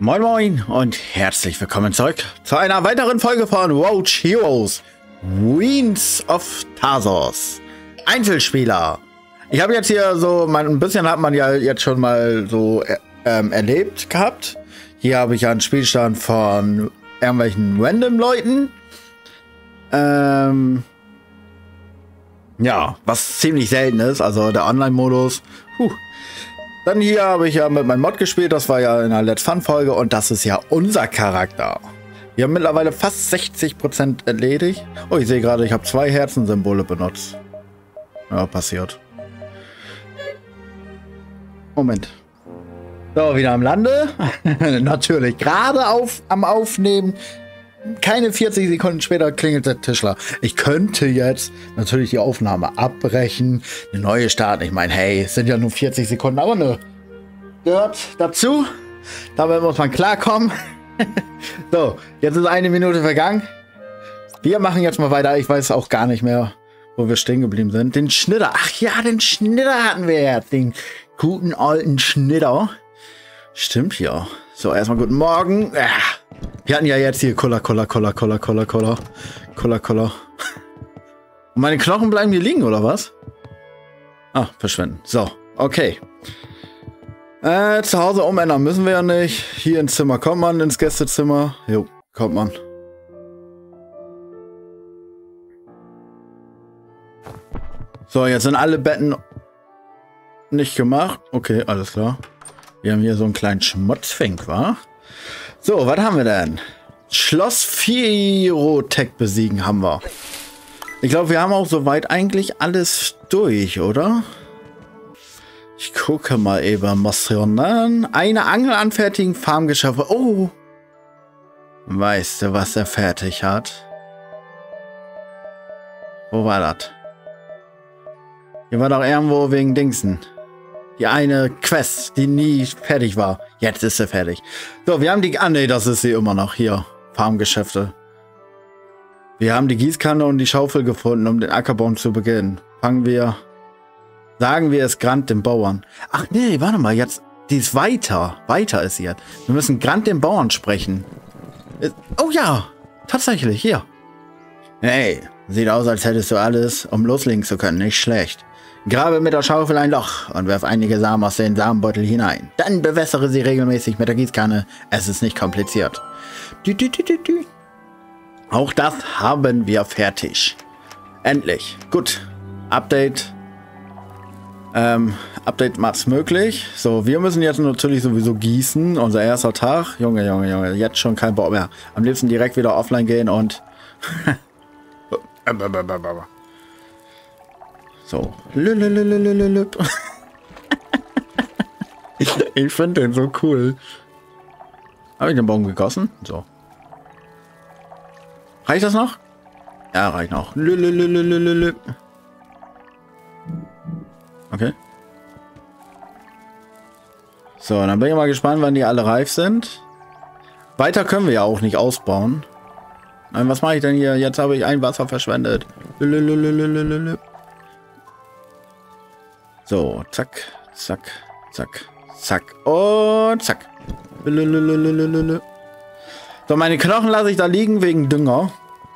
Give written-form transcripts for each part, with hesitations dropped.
Moin Moin und herzlich willkommen zurück zu einer weiteren Folge von Roach Heroes Ruins of Tarsos. Einzelspieler. Ich habe jetzt hier so, ein bisschen hat man ja jetzt schon mal so erlebt gehabt. Hier habe ich ja einen Spielstand von irgendwelchen random Leuten. Ja, was ziemlich selten ist, also der Online-Modus. Dann hier habe ich ja mit meinem Mod gespielt, das war ja in der Let's Fun-Folge und das ist ja unser Charakter. Wir haben mittlerweile fast 60% erledigt. Oh, ich sehe gerade, ich habe 2 Herzensymbole benutzt. Ja, passiert. Moment. So, wieder am Lande. Natürlich, gerade am Aufnehmen. Keine 40 Sekunden später klingelt der Tischler. Ich könnte jetzt natürlich die Aufnahme abbrechen, eine neue starten. Ich meine, hey, es sind ja nur 40 Sekunden, aber ne. Gehört dazu. Damit muss man klarkommen. So, jetzt ist 1 Minute vergangen. Wir machen jetzt mal weiter. Ich weiß auch gar nicht mehr, wo wir stehen geblieben sind. Den Schnitter. Ach ja, den Schnitter hatten wir jetzt. Den guten alten Schnitter. Stimmt ja. So, erstmal guten Morgen. Wir hatten ja jetzt hier Cola. Und meine Knochen bleiben hier liegen, oder was? Ah, verschwinden. So, okay. Zu Hause umändern müssen wir ja nicht. Hier ins Zimmer kommt man, ins Gästezimmer. Jo, kommt man. So, jetzt sind alle Betten nicht gemacht. Okay, alles klar. Wir haben hier so einen kleinen Schmutzfink, wa? So, was haben wir denn? Schloss Firotech besiegen haben wir. Ich glaube, wir haben auch soweit eigentlich alles durch, oder? Ich gucke mal eben, Mission. Eine Angel anfertigen, Farmgeschäfte. Oh! Weißt du, was er fertig hat? Wo war das? Hier war doch irgendwo wegen Dingsen. Die eine Quest, die nie fertig war. Jetzt ist sie fertig. So, wir haben die... Ah, nee, das ist sie immer noch. Hier, Farmgeschäfte. Wir haben die Gießkanne und die Schaufel gefunden, um den Ackerbau zu beginnen. Sagen wir es Grant dem Bauern. Ach nee, warte mal, jetzt... Die ist weiter. Weiter ist sie jetzt. Wir müssen Grant dem Bauern sprechen. Oh ja, tatsächlich, hier. Hey, sieht aus, als hättest du alles, um loslegen zu können. Nicht schlecht. Grabe mit der Schaufel ein Loch und werf einige Samen aus den Samenbeutel hinein. Dann bewässere sie regelmäßig mit der Gießkanne. Es ist nicht kompliziert. Auch das haben wir fertig. Endlich. Gut. Update. Update macht's möglich. So, wir müssen jetzt natürlich sowieso gießen. Unser erster Tag. Junge. Jetzt schon kein Bock mehr. Am liebsten direkt wieder offline gehen und... So. Ich finde den so cool. Habe ich den Baum gegossen? So. Reicht das noch? Ja, reicht noch. Okay. So, dann bin ich mal gespannt, wann die alle reif sind. Weiter können wir ja auch nicht ausbauen. Nein, was mache ich denn hier? Jetzt habe ich ein Wasser verschwendet. So, zack und zack. So, meine Knochen lasse ich da liegen wegen Dünger.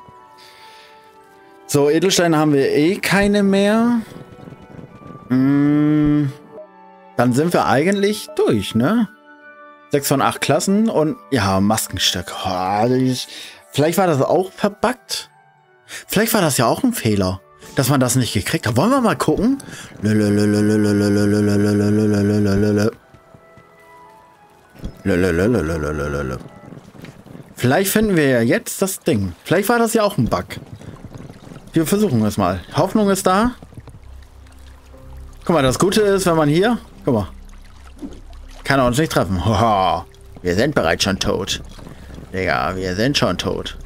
So, Edelsteine haben wir eh keine mehr. Dann sind wir eigentlich durch, ne? 6 von 8 Klassen und ja, Maskenstück. Oh, vielleicht war das auch verbuggt. Vielleicht war das ja auch ein Fehler, dass man das nicht gekriegt hat. Wollen wir mal gucken? Vielleicht finden wir ja jetzt das Ding. Vielleicht war das ja auch ein Bug. Wir versuchen es mal. Hoffnung ist da. Guck mal, das Gute ist, wenn man hier... Guck mal. Kann er uns nicht treffen. Hoho, wir sind bereits schon tot. Digga, wir sind schon tot.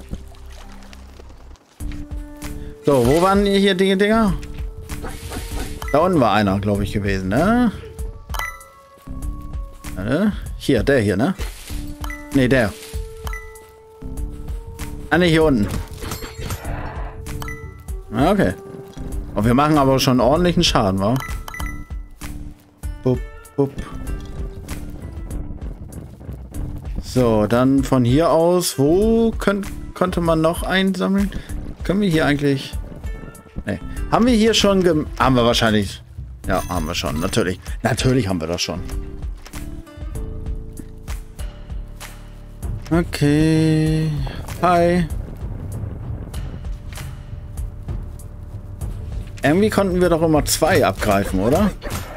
So, wo waren hier die Dinger? Da unten war einer, glaube ich, gewesen, ne? Hier, der hier, ne? Ne, der. Ah, ne, hier unten. Okay. Und wir machen aber schon ordentlichen Schaden, wa? Bup, bup. So, dann von hier aus, wo konnte man noch einsammeln? Können wir hier eigentlich... Nee. Haben wir hier schon... Haben wir wahrscheinlich... Ja, haben wir schon, natürlich. Natürlich haben wir das schon. Okay. Hi. Irgendwie konnten wir doch immer 2 abgreifen, oder?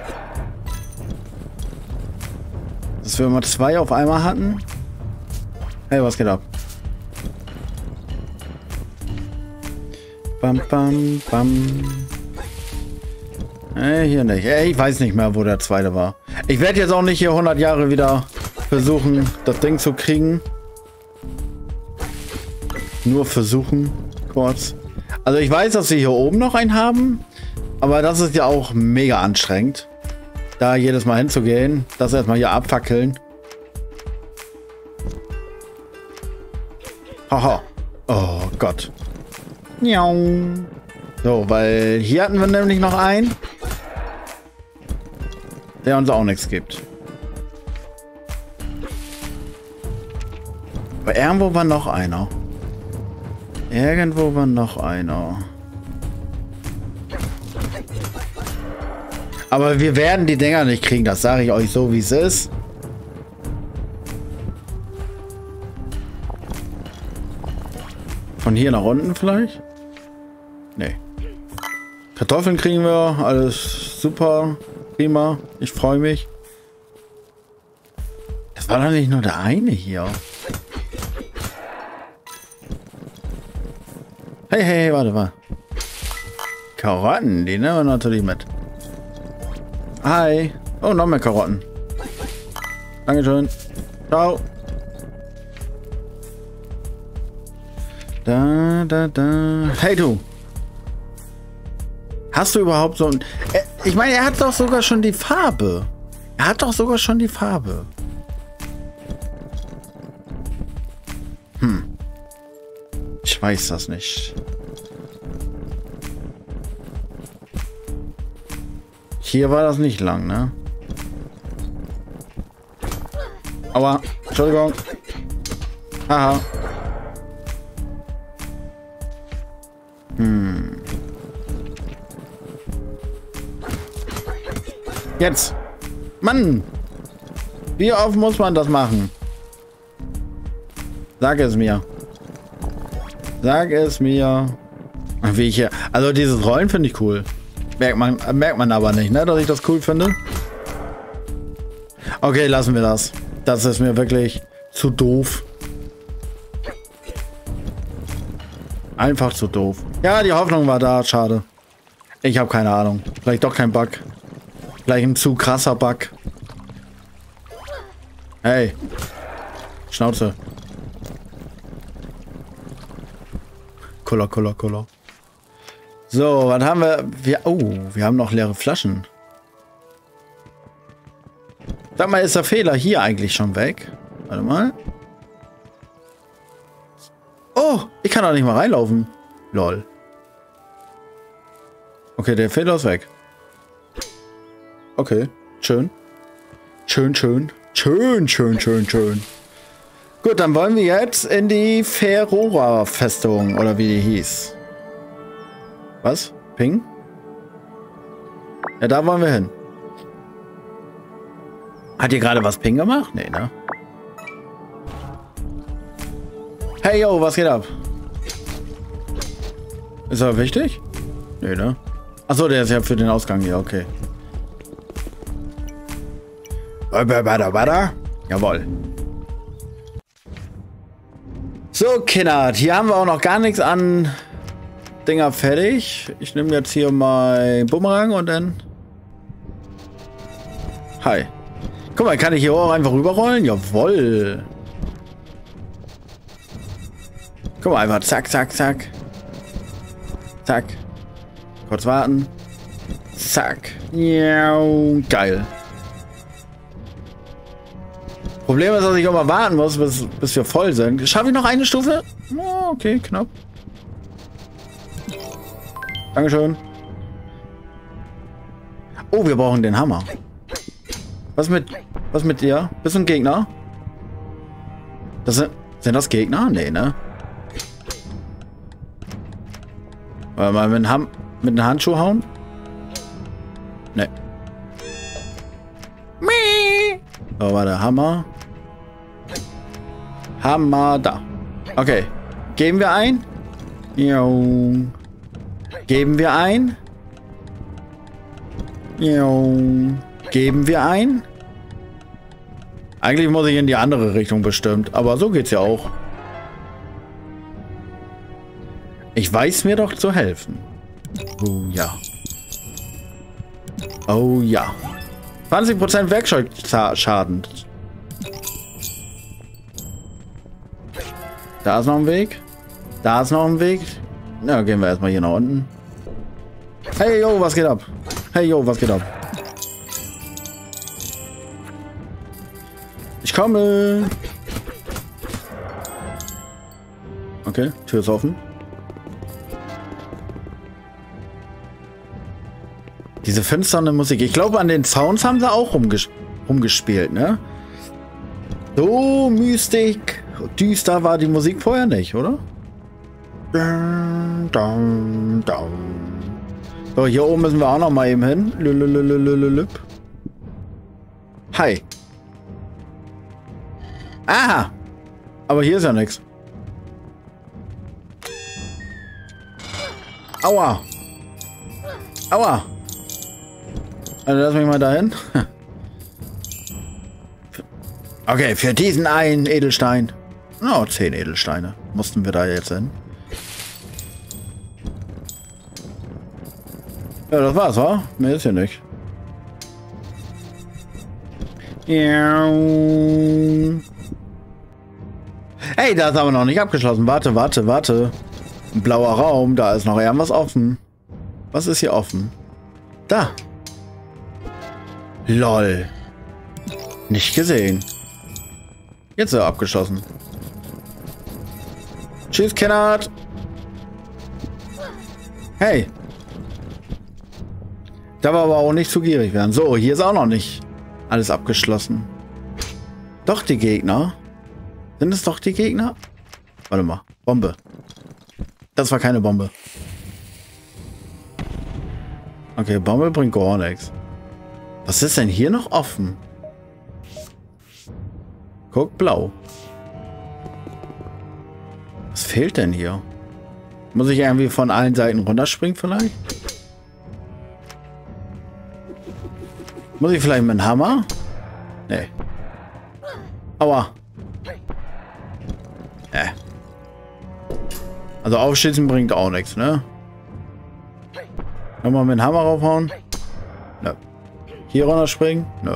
Dass wir immer 2 auf einmal hatten. Hey, was geht ab? Bam, bam, bam. Hier nicht. Ich weiß nicht mehr, wo der zweite war. Ich werde jetzt auch nicht hier 100 Jahre wieder versuchen, das Ding zu kriegen. Nur versuchen, kurz. Also ich weiß, dass wir hier oben noch einen haben. Aber das ist ja auch mega anstrengend. Da jedes Mal hinzugehen. Das erstmal hier abfackeln. Haha. Oh Gott. So, weil hier hatten wir nämlich noch einen, der uns auch nichts gibt. Aber irgendwo war noch einer. Irgendwo war noch einer. Aber wir werden die Dinger nicht kriegen, das sage ich euch so, wie es ist. Von hier nach unten vielleicht? Nee. Kartoffeln kriegen wir, alles super, prima, ich freue mich. Das war doch nicht nur der eine hier. Hey, hey, warte mal. Karotten, die nehmen wir natürlich mit. Hi. Oh, noch mehr Karotten. Dankeschön. Ciao. Da. Hey, du. Hast du überhaupt so ein... Ich meine, er hat doch sogar schon die Farbe. Ich weiß das nicht. Hier war das nicht lang, ne? Aua. Entschuldigung. Haha. Jetzt. Mann. Wie oft muss man das machen? Sag es mir. Sag es mir. Wie ich hier. Also dieses Rollen finde ich cool. Merkt man aber nicht, ne, dass ich das cool finde. Okay, lassen wir das. Das ist mir wirklich zu doof. Einfach zu doof. Ja, die Hoffnung war da. Schade. Ich habe keine Ahnung. Vielleicht doch kein Bug. Vielleicht ein zu krasser Bug. Hey. Schnauze. Cola. So, was haben wir? Wir haben noch leere Flaschen. Sag mal, ist der Fehler hier eigentlich schon weg? Warte mal. Oh, ich kann da nicht mal reinlaufen. Lol. Okay, der Fehler ist weg. Okay, schön. Schön. Gut, dann wollen wir jetzt in die Ferrora-Festung, oder wie die hieß. Was? Ping? Ja, da wollen wir hin. Hat ihr gerade was Ping gemacht? Nee, ne? Hey, yo, was geht ab? Ist er wichtig? Nee, ne? Achso, der ist ja für den Ausgang hier, okay. Jawohl. So, Kinder, hier haben wir auch noch gar nichts an Dinger fertig. Ich nehme jetzt hier mein Bumerang und dann... Hi. Guck mal, kann ich hier auch einfach rüberrollen? Jawohl. Guck mal, einfach zack. Zack. Kurz warten. Zack. Geil. Problem ist, dass ich immer warten muss, bis wir voll sind. Schaffe ich noch eine Stufe? Oh, okay, knapp. Dankeschön. Oh, wir brauchen den Hammer. Was mit dir? Bist du ein Gegner? Sind das Gegner? Nee, ne? Wollen wir mal mit einem Handschuh hauen? Ne. So, war der Hammer. Hammer da. Okay. Geben wir ein? Jo. Geben wir ein? Jo. Geben wir ein? Eigentlich muss ich in die andere Richtung bestimmt, aber so geht's ja auch. Ich weiß mir doch zu helfen. Oh ja. Oh ja. 20% Werkzeugschaden. Da ist noch ein Weg. Da ist noch ein Weg. Na, gehen wir erstmal hier nach unten. Hey, yo, was geht ab? Hey, yo, was geht ab? Ich komme. Okay, Tür ist offen. Diese finsterne Musik. Ich glaube, an den Sounds haben sie auch rumgespielt, ne? So mystisch, düster war die Musik vorher nicht, oder? So, hier oben müssen wir auch noch mal eben hin. Hi. Aha. Aber hier ist ja nichts. Aua. Aua. Also lass mich mal dahin. Okay, für diesen einen Edelstein. Oh, 10 Edelsteine. Mussten wir da jetzt hin. Ja, das war's, wa? Mehr ist hier nicht. Hey, da ist aber noch nicht abgeschlossen. Warte, warte, warte. Ein blauer Raum, da ist noch irgendwas offen. Was ist hier offen? Da. Lol. Nicht gesehen. Jetzt ist er abgeschlossen. Tschüss, Kennard. Hey. Da war aber auch nicht zu gierig werden. So, hier ist auch noch nicht alles abgeschlossen. Doch die Gegner. Sind es doch die Gegner? Warte mal. Bombe. Das war keine Bombe. Okay, Bombe bringt gar nichts. Was ist denn hier noch offen? Guck, blau. Was fehlt denn hier? Muss ich irgendwie von allen Seiten runterspringen vielleicht? Muss ich vielleicht mit dem Hammer? Nee. Aua. Nee. Also aufschießen bringt auch nichts, ne? Nochmal mit dem Hammer raufhauen? Nö. Hier runterspringen? Nö.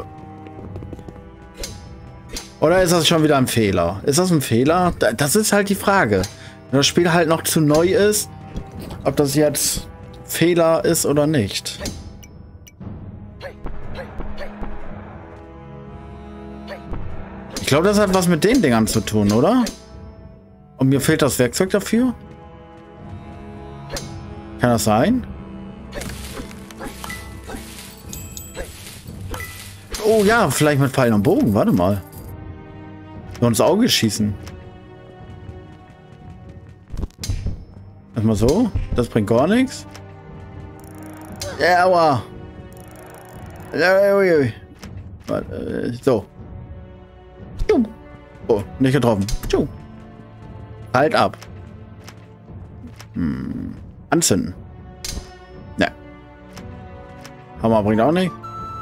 Oder ist das schon wieder ein Fehler? Ist das ein Fehler? Das ist halt die Frage. Wenn das Spiel halt noch zu neu ist, ob das jetzt Fehler ist oder nicht. Ich glaube, das hat was mit den Dingern zu tun, oder? Und mir fehlt das Werkzeug dafür? Kann das sein? Oh ja, vielleicht mit Pfeil und Bogen. Warte mal. Nur ins Auge schießen. Erstmal so. Das bringt gar nichts. Ja, aua. So. Oh, nicht getroffen. Halt ab. Anzünden. Ne. Hammer bringt auch nicht.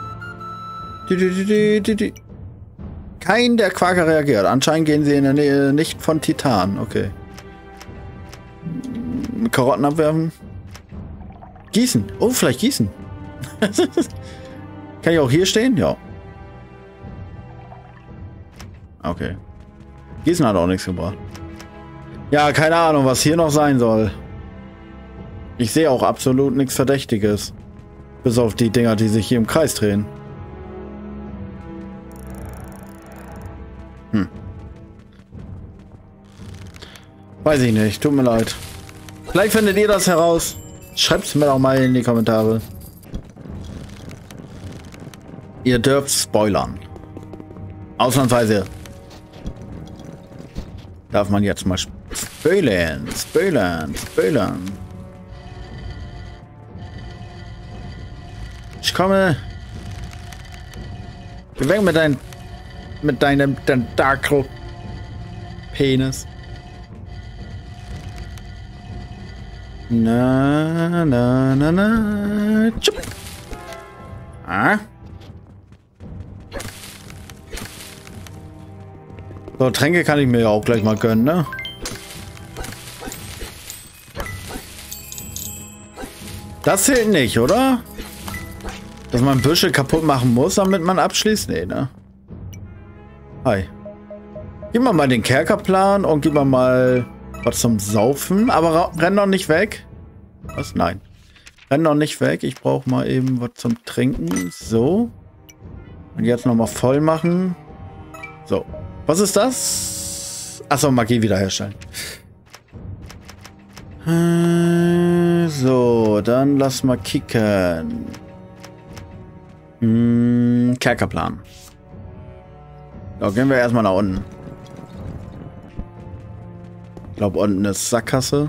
Kein der Quaker reagiert. Anscheinend gehen sie in der Nähe nicht von Titan. Okay. Karotten abwerfen. Gießen. Oh, vielleicht gießen. Kann ich auch hier stehen? Ja. Okay. Gießen hat auch nichts gebracht. Ja, keine Ahnung, was hier noch sein soll. Ich sehe auch absolut nichts Verdächtiges. Bis auf die Dinger, die sich hier im Kreis drehen. Weiß ich nicht. Tut mir leid. Vielleicht findet ihr das heraus. Schreibt es mir doch mal in die Kommentare. Ihr dürft spoilern. Ausnahmsweise. Darf man jetzt mal spölen. Ich komme. Geh weg mit deinem Tentakel-Penis. Na. Tschupp. Ah. So, Tränke kann ich mir ja auch gleich mal gönnen, ne? Das zählt nicht, oder? Dass man Büsche kaputt machen muss, damit man abschließt? Nee, ne? Hi. Gib mal den Kerkerplan und gib mal was zum Saufen. Aber renn doch nicht weg. Was? Nein. Renn doch nicht weg. Ich brauche mal eben was zum Trinken. So. Und jetzt nochmal voll machen. So. Was ist das? Achso, Magie wiederherstellen. So, dann lass mal kicken. Kerkerplan. So, gehen wir erstmal nach unten. Ich glaube, unten ist Sackgasse.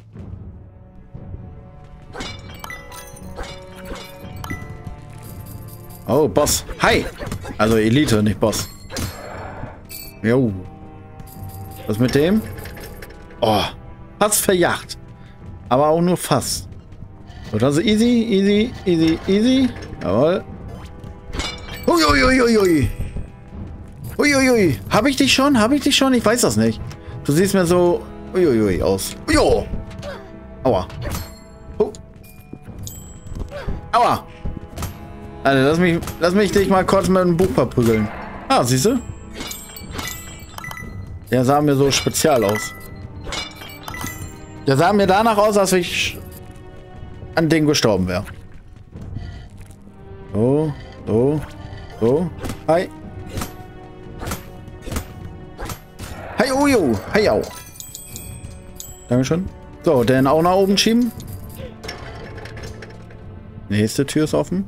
Oh, Boss. Hi! Also Elite, nicht Boss. Jo. Was mit dem? Oh, fast verjagt. Aber auch nur fast. So, das ist easy. Jawohl. Uiuiuiui. Uiuiui. Hab ich dich schon? Ich weiß das nicht. Du siehst mir so uiuiui aus. Jo. Aua. Aua. Also, lass mich dich mal kurz mit dem Buch verprügeln. Ah, siehst du? Der sah mir so spezial aus. Der sah mir danach aus, als ich an dem gestorben wäre. So. Hi. Hi, Ujo. Hi, au. Dankeschön. So, den auch nach oben schieben. Nächste Tür ist offen.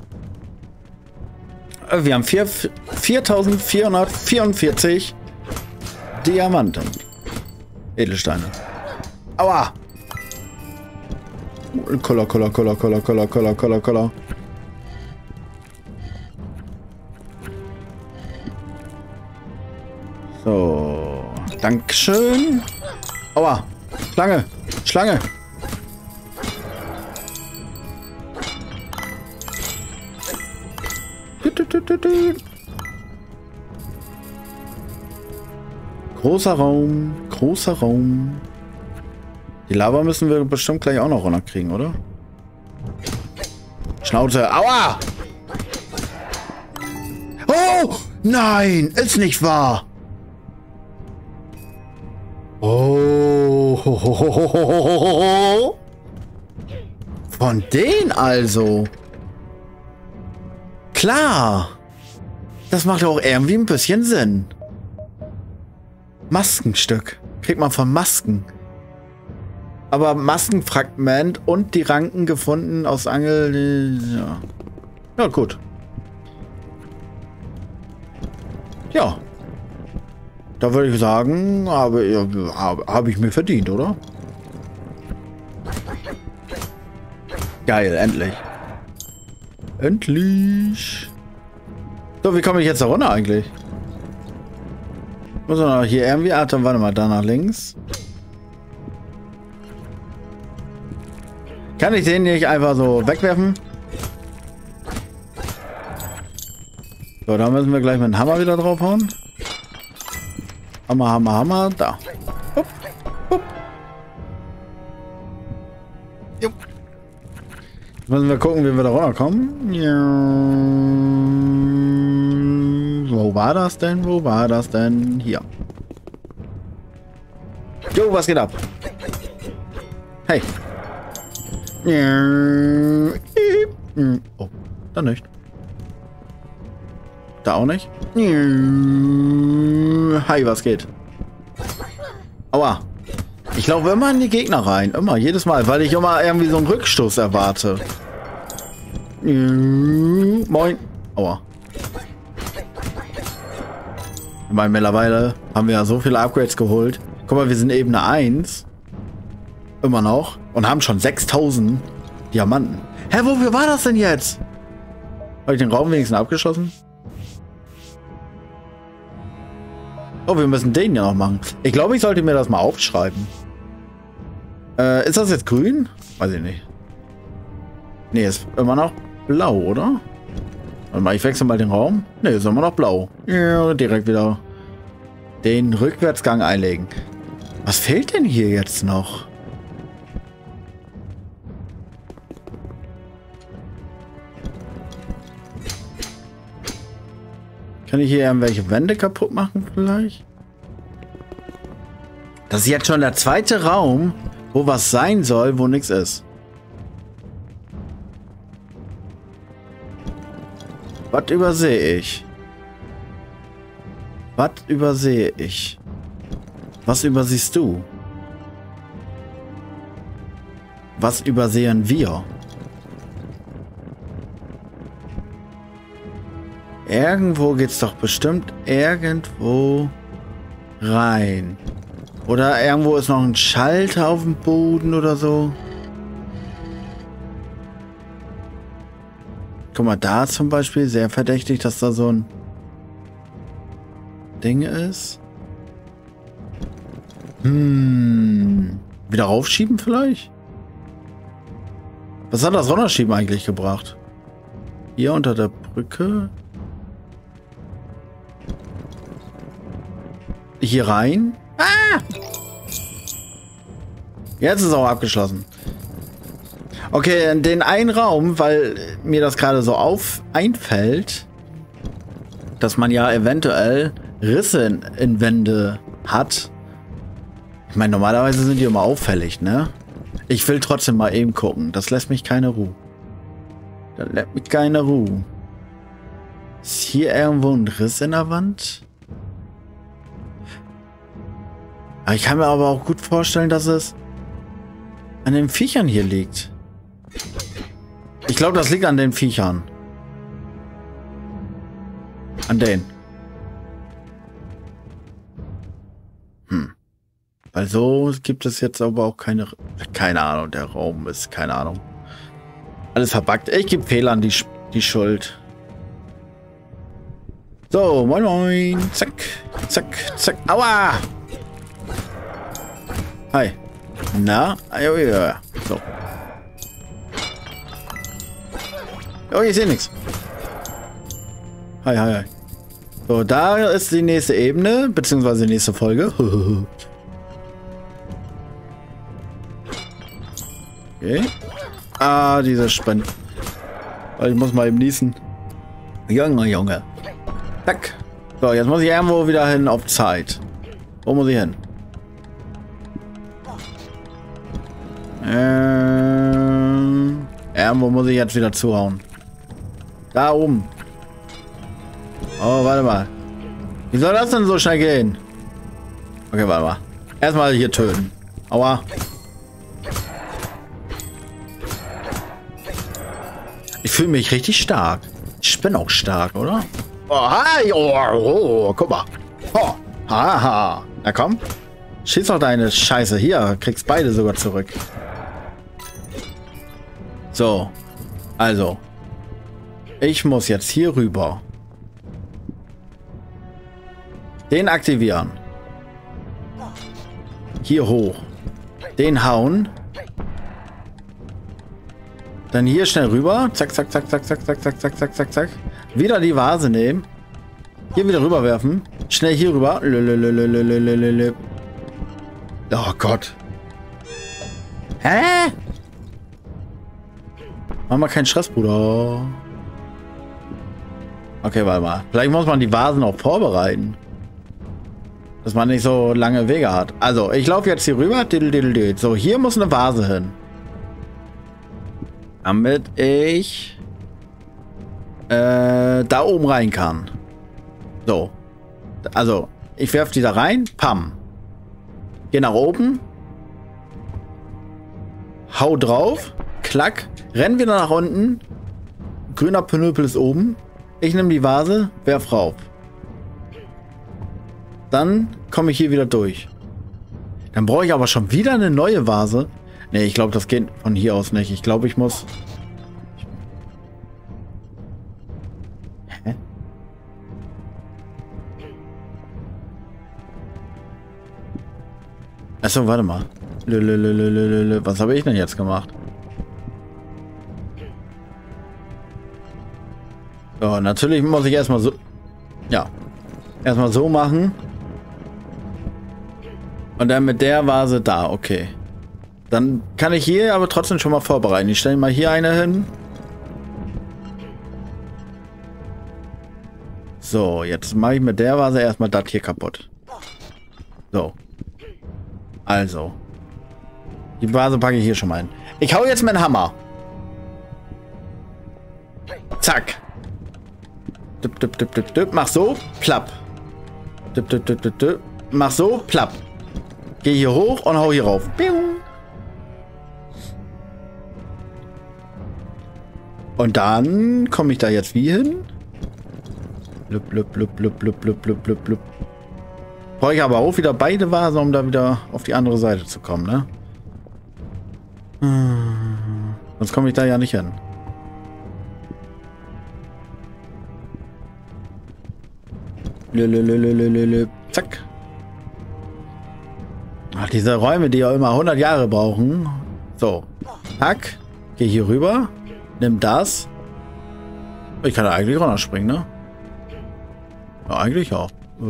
Wir haben 4444 Diamanten. Edelsteine. Aua! Koller. So. Dankeschön. Aua! Schlange! Großer Raum. Die Lava müssen wir bestimmt gleich auch noch runterkriegen, oder? Schnauze. Aua! Oh! Nein! Ist nicht wahr! Oh! Von denen also. Klar! Das macht ja auch irgendwie ein bisschen Sinn. Maskenstück. Kriegt man von Masken. Aber Maskenfragment und die Ranken gefunden aus Angel... Ja, ja gut. Ja. Da würde ich sagen, habe ich mir verdient, oder? Geil, endlich. So, wie komme ich jetzt da runter eigentlich? Muss man noch hier irgendwie... Ah, dann warte mal, da nach links. Kann ich den nicht einfach so wegwerfen? So, da müssen wir gleich mit dem Hammer wieder draufhauen. Hammer. Da. Hup. Jupp. Jetzt müssen wir gucken, wie wir da runterkommen. Ja. Wo war das denn? Hier. Jo, was geht ab? Hey. Oh, da nicht. Da auch nicht. Hi, was geht? Aua. Ich laufe immer in die Gegner rein. Immer, jedes Mal, weil ich immer irgendwie so einen Rückstoß erwarte. Moin. Aua. Ich meine, mittlerweile haben wir ja so viele Upgrades geholt. Guck mal, wir sind Ebene 1. Immer noch. Und haben schon 6000 Diamanten. Hä, wofür war das denn jetzt? Habe ich den Raum wenigstens abgeschlossen? Oh, wir müssen den ja noch machen. Ich glaube, ich sollte mir das mal aufschreiben. Ist das jetzt grün? Weiß ich nicht. Nee, ist immer noch blau, oder? Warte mal, ich wechsle mal den Raum. Nee, ist immer noch blau. Ja, direkt wieder den Rückwärtsgang einlegen. Was fehlt denn hier jetzt noch? Kann ich hier irgendwelche Wände kaputt machen vielleicht? Das ist jetzt schon der zweite Raum, wo was sein soll, wo nichts ist. Was übersehe ich? Was übersehe ich? Was übersiehst du? Was übersehen wir? Irgendwo geht's doch bestimmt irgendwo rein. Oder irgendwo ist noch ein Schalter auf dem Boden oder so. Guck mal, da zum Beispiel sehr verdächtig, dass da so ein Ding ist. Wieder raufschieben vielleicht? Was hat das Runterschieben eigentlich gebracht? Hier unter der Brücke. Hier rein. Ah! Jetzt ist es auch abgeschlossen. Okay, in den einen Raum, weil mir das gerade so einfällt, dass man ja eventuell Risse in Wände hat. Ich meine, normalerweise sind die immer auffällig, ne? Ich will trotzdem mal eben gucken. Das lässt mich keine Ruhe. Das lässt mich keine Ruhe. Ist hier irgendwo ein Riss in der Wand? Ich kann mir aber auch gut vorstellen, dass es an den Viechern hier liegt. Ich glaube, das liegt an den Viechern. An denen. Weil so gibt es jetzt aber auch keine Ahnung, der Raum ist, keine Ahnung. Alles verbuggt. Ich gebe Fehlern die Schuld. So, moin moin. Zack, zack, zack. Aua! Hi. Na? Ja. So. Oh, ich sehe nichts. Hi. So, da ist die nächste Ebene, beziehungsweise die nächste Folge. Okay. Ah, dieser Spend. Ich muss mal eben niesen. Junge. Zack. So, jetzt muss ich irgendwo wieder hin auf Zeit. Wo muss ich hin? Irgendwo muss ich jetzt wieder zuhauen. Da oben. Oh, warte mal. Wie soll das denn so schnell gehen? Okay, warte mal. Erstmal hier töten. Aua. Ich fühle mich richtig stark. Ich bin auch stark, oder? Oh, hi. Oh, guck mal. Oh, haha. Na komm. Schieß doch deine Scheiße. Hier, kriegst beide sogar zurück. So. Also. Ich muss jetzt hier rüber. Den aktivieren. Hier hoch. Den hauen. Dann hier schnell rüber. Zack. Wieder die Vase nehmen. Hier wieder rüberwerfen. Schnell hier rüber. Oh Gott. Hä? Mach mal keinen Stress, Bruder. Okay, warte mal. Vielleicht muss man die Vasen auch vorbereiten. Dass man nicht so lange Wege hat. Also, ich laufe jetzt hier rüber. So, hier muss eine Vase hin. Damit ich da oben rein kann. So. Also, ich werfe die da rein. Pam. Geh nach oben. Hau drauf. Klack. Renn wieder nach unten. Grüner Pinöpel ist oben. Ich nehme die Vase. Werf rauf. Dann komme ich hier wieder durch. Dann brauche ich aber schon wieder eine neue Vase. Nee, ich glaube, das geht von hier aus nicht. Ich glaube, ich muss... Hä? Achso, warte mal. Was habe ich denn jetzt gemacht? So, natürlich muss ich erstmal so... Ja. Erstmal so machen. Und dann mit der Vase da, okay. Dann kann ich hier aber trotzdem schon mal vorbereiten. Ich stelle mal hier eine hin. So, jetzt mache ich mit der Vase erstmal das hier kaputt. So. Also. Die Vase packe ich hier schon mal hin. Ich hau jetzt meinen Hammer. Zack. Dip, dip, dip, dip, dip. Mach so, plapp. Dip, dip, dip, dip, dip. Mach so, plapp. Geh hier hoch und hau hier rauf. Und dann komme ich da jetzt wie hin? Blub, blub, blub, blub, blub, blub, blub, blub, blub. Brauche ich aber auch wieder beide Vasen, um da wieder auf die andere Seite zu kommen, ne? Sonst komme ich da ja nicht hin. Zack. Ach, diese Räume, die ja immer 100 Jahre brauchen. So. Hack. Geh hier rüber. Nimm das. Ich kann da eigentlich runterspringen, ne? Ja, eigentlich auch.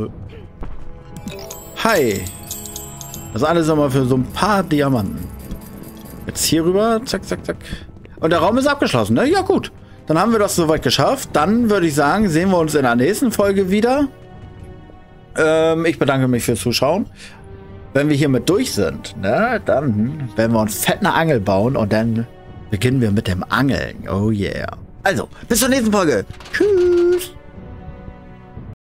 Hi. Das alles nochmal für so ein paar Diamanten. Jetzt hier rüber. Zack, zack, zack. Und der Raum ist abgeschlossen, ne? Ja, gut. Dann haben wir das soweit geschafft. Dann würde ich sagen, sehen wir uns in der nächsten Folge wieder. Ich bedanke mich fürs Zuschauen. Wenn wir hiermit durch sind, ne, dann werden wir uns fett eine Angel bauen und dann beginnen wir mit dem Angeln. Oh yeah. Also, bis zur nächsten Folge. Tschüss.